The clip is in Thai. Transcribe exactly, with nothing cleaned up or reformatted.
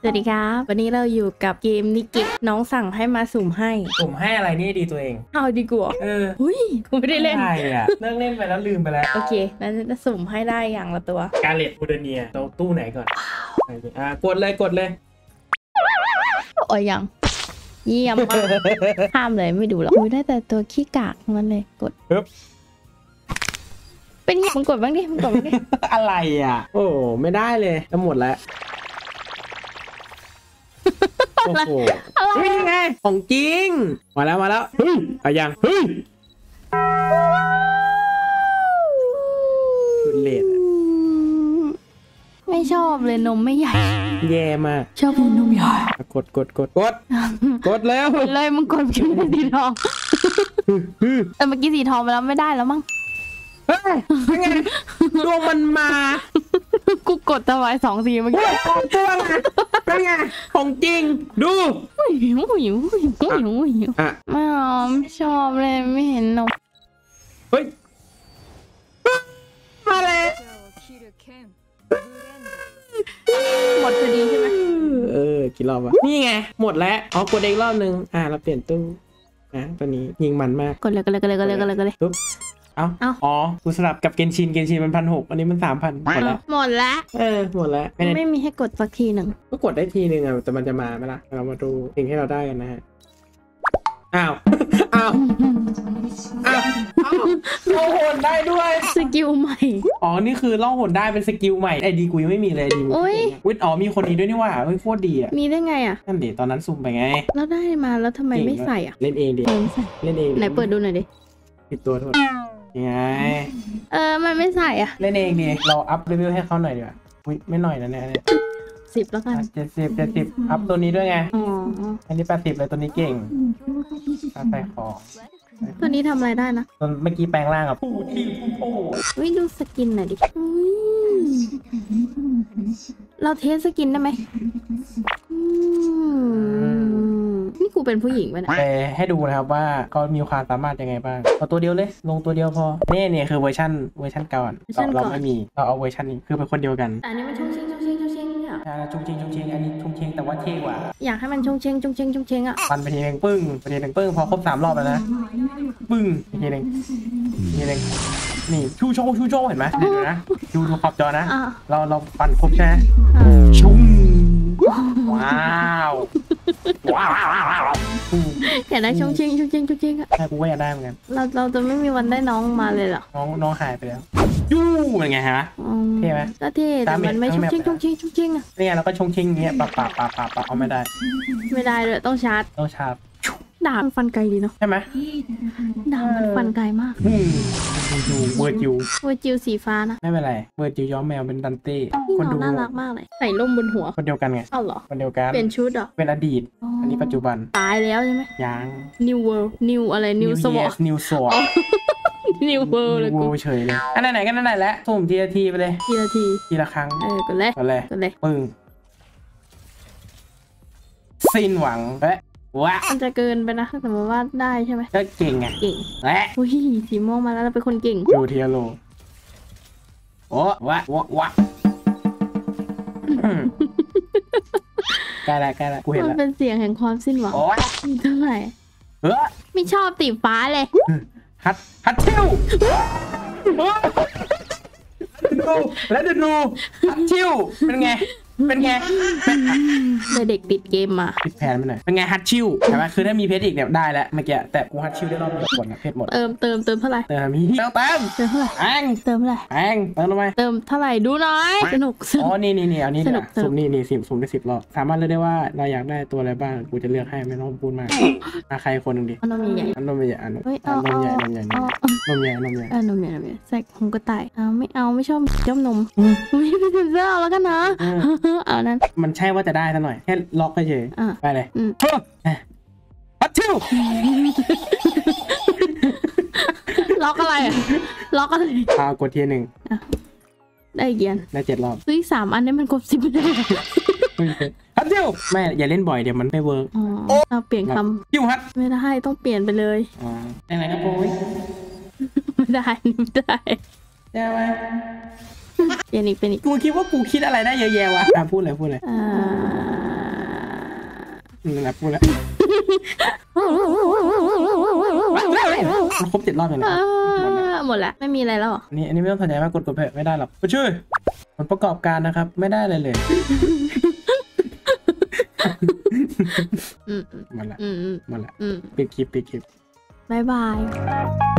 สวัสดีครับวันนี้เราอยู่กับเกมนิกิน้องสั่งให้มาสุ่มให้สุ่มให้อะไรนี่ดีตัวเองเอาดีกว่าเออหุ้ยกูไม่ได้เล่นใช่อะเลิกเล่นไปแล้วลืมไปแล้วโอเคแล้วจะสุ่มให้ได้อย่างละตัวกาเลตบูเดเนียเราตู้ไหนก่อนอ่ากดเลยกดเลยโอ้ยยังเยี่ยมมากห้ามเลยไม่ดูหรอกได้แต่ตัวขี้กากมันเลยกดปึ๊บเป็นยังมึงกดบ้างดิมึงกดบ้างดิอะไรอ่ะโอ้ไม่ได้เลยจะหมดแล้วโอ้โหนี่ไงของจริงมาแล้วมาแล้วเฮ้ยเอายังเฮ้ยสุดเลดไม่ชอบเลยนมไม่ใหญ่แย่มากชอบนมใหญ่กดกดกดกดกดแล้วเลยมึงกดคิวสีทองแต่เมื่อกี้สีทองไปแล้วไม่ได้แล้วมั้งเฮ้ยเป็นไงดวงมันมากูกดถวายสองสีเมื่อกี้ของตัวไงเป็นไงของจริงดูหิวหิวหิวหิวหิวไม่เอาไม่ชอบเลยไม่เห็นนมเฮ้ยมาเลยหมดพอดีใช่ไหมเออกี่รอบวะนี่ไงหมดแล้วอ๋อกดอีกรอบนึงอ่าเราเปลี่ยนตู้อ่ะตัวนี้ยิงมันมากกดเลยกดเลยกดเลยกดเลยกดเลยกดเลยปุ๊บเอาอ๋อกูสลับกับเกนชินเกนชินมันพันหกอันนี้มันสามพันหมดแล้วหมดแล้วเออหมดแล้วไม่มีให้กดสักทีหนึ่งก็กดได้ทีหนึ่งอ่ะแต่มันจะมาไหมล่ะเรามาดูสิ่งที่เราได้กันนะฮะอ้าวอ้าวอ้าวล่องหนได้ด้วยสกิลใหม่อ๋อนี่คือล่องหนได้เป็นสกิลใหม่ไอดีกูยังไม่มีเลยดีวิทย์อ๋อมีคนนี้ด้วยนี่ว่าเฮ้ยโคตรดีอ่ะมีได้ไงอ่ะนั่นดิตอนนั้นซุ่มไปไงแล้วได้มาแล้วทำไมไม่ใส่อ่ะเล่นเองดิเล่นเองไหนเปิดดูหน่อยดิปิดตัวทั้งหมดยังไงเออมันไม่ใส่อ่ะเล่นเองดิเราอัพรีวิวให้เขาหน่อยดีกว่าอุ้ยไม่หน่อยนะเนี่ยสิบแล้วกันเจ็ดสิบเจ็ดสิบอัพตัวนี้ด้วยไงอ๋ออันนี้แปดสิบเลยตัวนี้เก่งใส่ของตัวนี้ทำอะไรได้นะตอนเมื่อกี้แปลงร่างกับผู้ที่ผู้โอ้วิดูสกินหน่อยดิเราเทสสกินได้ไหมนี่กูเป็นผู้หญิงไหมนะไปให้ดูนะครับว่าเขามีความสามารถยังไงบ้างเอาตัวเดียวเลยลงตัวเดียวพอเนี่ยเนี่ยคือเวอร์ชันเวอร์ชันเก่าเราไม่มีเราเอาเวอร์ชันนี้คือเป็นคนเดียวกันอันนี้มันชงเชงชงเชงชงเชงเนี่ยชงเชงชงเชงอันนี้ชงเชงแต่ว่าเท่กว่าอยากให้มันชงเชงชงเชงชงเชงอ่ะฟันไปทีนึงปึ้งไปทีนึงปึ้งพอครบสามรอบแล้วนะปึ้งไปทีนึงทีนึงนี่ชูโชว์ชูโชว์เห็นไหมดูนะดูดูขอบจอนะเราเราฟันครบใช่ไหมชุ่มว้าวว้าวอยากได้ชงเชงชงเชงชงเชงอ่ะใช่กูก็อยากได้เหมือนกันเราเราจะไม่มีวันได้น้องมาเลยเหรอน้องน้องหายไปแล้วยู่เป็นไงฮะเท่ไหมก็เท่แต่มันไม่ชงเชงชงเชงชงเชงอ่ะเนี่ยเราก็ชงเชงเงี้ยปะปะปะปะปะเอาไม่ได้ไม่ได้เลยต้องชาร์จต้องชาร์จดาบมันฟันไกลดีเนาะใช่ไหมดาบมันฟันไกลมากดูเวอร์จิวเวอร์จิวสีฟ้านะไม่เป็นไรเวอร์จิวย้อมแมวเป็นดันเต้คนดูน่ารักมากเลยใส่ร่มบนหัวคนเดียวกันไงอ้าวเหรอคนเดียวกันเป็นชุดเหรอเป็นอดีตอันนี้ปัจจุบันตายแล้วใช่ไหมยัง New World New อะไร New Sword New Sword New World เลยกูเฉยเลยอันไหนๆก็นั่นแหละแล้วสุ่มทีละทีไปเลยทีละทีทีละครั้งเออกดเลยกดเลยกดเลยปึ้งสิ้นหวังเอ๊ะวะมันจะเกินไปนะสมมติว่าได้ใช่ไหมก็เก่งไงเก่งและอุ้ยสีม่วงมาแล้วเราเป็นคนเก่งดูเทียโลโอ้วะวะวะใกล้ละใกล้ละกูเห็นแล้วมันเป็นเสียงแห่งความสิ้นหวังเท่าไหร่เออไม่ชอบตีฟ้าเลยฮัทฮัทเทลดูแล้วจะดูฮัทเทลเป็นไงเป็นไงเด็กติดเกมมาปิดแผนไปหน่อยเป็นไงฮัตชิวใช่ไหมคือถ้ามีเพชรอีกเนี่ยได้แล้วเมื่อกี้แต่กูฮัตชิวได้รอบเดียวหมดนะเพชรหมดเติมเติมเติมเท่าไหร่เติมมีเติมเติมเติมเท่าไหร่แองเติมเท่าไหร่แองเติมทำไมเติมเท่าไหร่ดูหน่อยสนุกอ๋อนี่นี่นี่เอานี่นะสุ่มนี่นี่สิบสุ่มได้สิบรอบสามารถเลือกได้ว่าเราอยากได้ตัวอะไรบ้างกูจะเลือกให้ไม่ต้องพูดมากมาใครคนหนึ่งดินมใหญ่นมใหญ่นมใหญ่นมใหญ่นมใหญ่นมใหญ่นมใหญ่นมใหญ่ใส่ของกระต่ายเอาไม่เอาไม่ชอบเจ้านมไม่เป็นเสื้อแล้วกันนะเอานั้นมันใช่ว่าจะได้ซะหน่อยแค่ล็อกเฉยไปเลยฮัตชิวล็อกอะไรล็อกอะไรอ่ากดทีหนึ่งได้เกียนได้เจ็ดรอบซื้อสามอันนี้มันครบสิบเลยฮัตชิวแม่อย่าเล่นบ่อยเดี๋ยวมันไม่เวิร์กเราเปลี่ยนคำชิวฮัตไม่ได้ต้องเปลี่ยนไปเลยอ๋ออะไรครับโป้ยไม่ได้ไม่ได้ได้ไหมเปลี่ยนอีกเป็นอีกกูคิดว่ากูคิดอะไรได้เยอะแยะวะอ่ะพูดเลยพูดเลยอ่านั่นแหละพูดแล้วมันครบเจ็ดรอบเลยนะอ่าหมดแล้วไม่มีอะไรแล้วเหรออันนี้อันนี้ไม่ต้องสนใจมากกดกดเพจไม่ได้หรอกมาช่วยผลประกอบการนะครับไม่ได้เลยเลยอืมหมดละอืมอืมหมดละอืมปิดคลิปปิดคลิปบายบาย